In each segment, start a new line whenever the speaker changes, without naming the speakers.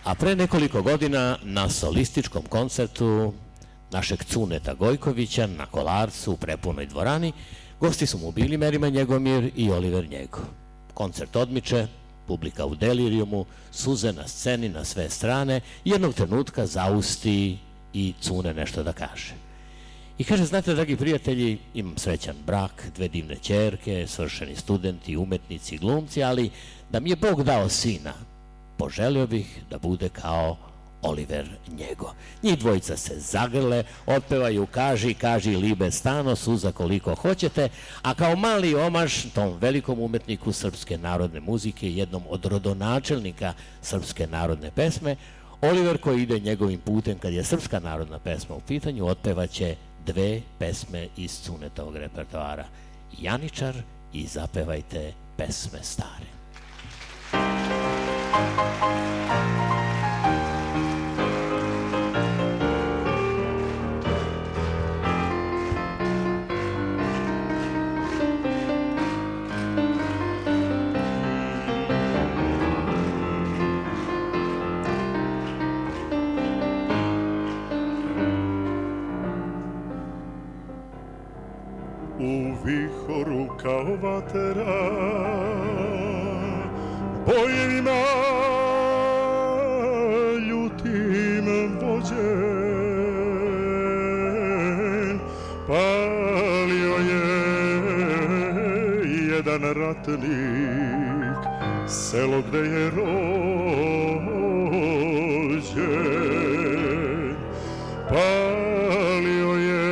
A pre nekoliko godina na solističkom koncertu našeg Cuneta Gojkovića na Kolarcu u prepunoj dvorani gosti su mu bili Merima Njegomir i Oliver Njego. Koncert odmiče, publika u delirijumu, suze na sceni na sve strane, jednog trenutka zausti i Cune nešto da kaže. I kaže, znate, dragi prijatelji, imam srećan brak, 2 divne ćerke, svršeni studenti, umetnici, glumci, ali da mi je Bog dao sina, poželio bih da bude kao Oliver Njego. Njih dvojica se zagrle, otpevaju Kaži, kaži libe stano, suza koliko hoćete, a kao mali omaž tom velikom umetniku srpske narodne muzike, jednom od rodonačelnika srpske narodne pesme, Oliver koji ide njegovim putem kad je srpska narodna pesma u pitanju, otpevaće 2 pesme iz Cunetovog repertoara, Janičar i Zapevajte pesme stare.
U vihoru kao vatera, bojevima ljutim vođen, palio je jedan ratnik selo gde je rođen. Palio je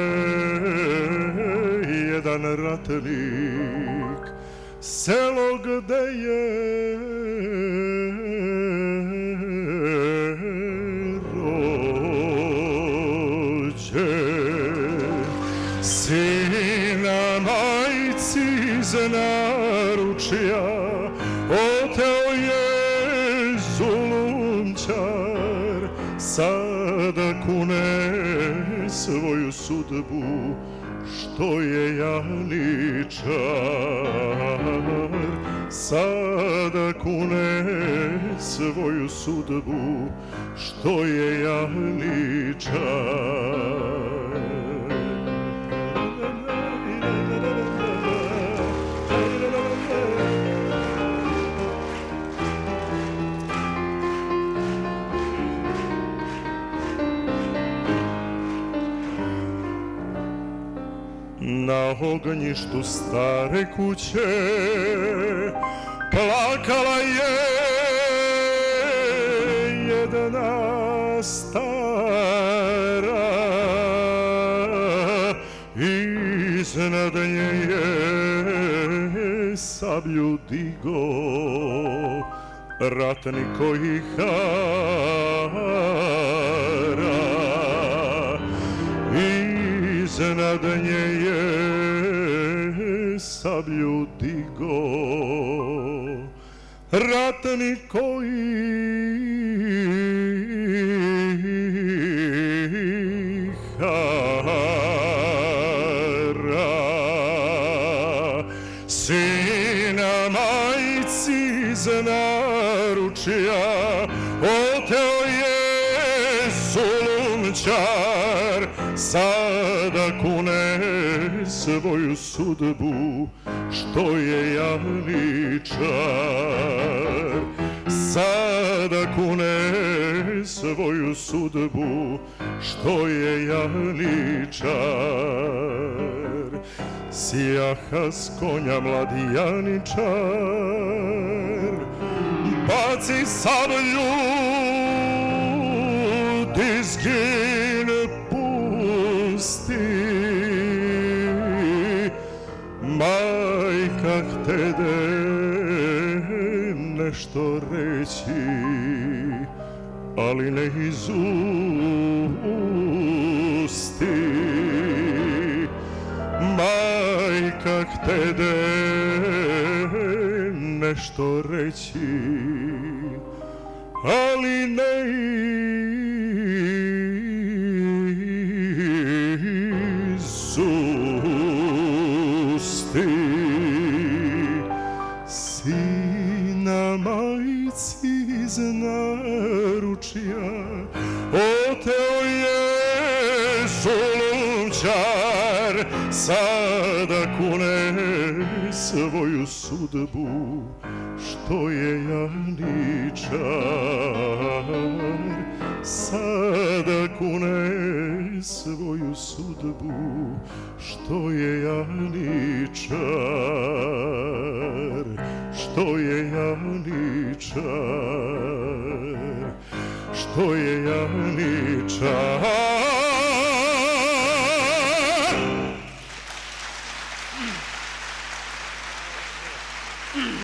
jedan ratnik selo gde je rođen. Sina majci iz naručja oteo je zulumčar, sada kune svoju sudbu što je Janičar, sada kune svoju sudbu što je Janičar. Na ognjištu stare kuće plakala je jedna stara, iznad nje je sablju digo ratnik koji hara. Iznad nje je sablju digo ratnik koji hara. Sina majci iz naručja oteo je zulumčar, sada kune svoju sudbu što je Janičar, sada kune svoju sudbu što je Janičar. Sjaha s konja mladi Janičar, baci sablju, dizgin pusti, majka htede nešto reći, ali ne izusti. Majka htede nešto reći, ali ne izusti. Sina majci iz naručja, oteo je zulumčar, sada kune svoju sudbu, što je janičar. Sada kune svoju sudbu, što je janičar, što je janičar, što je janičar.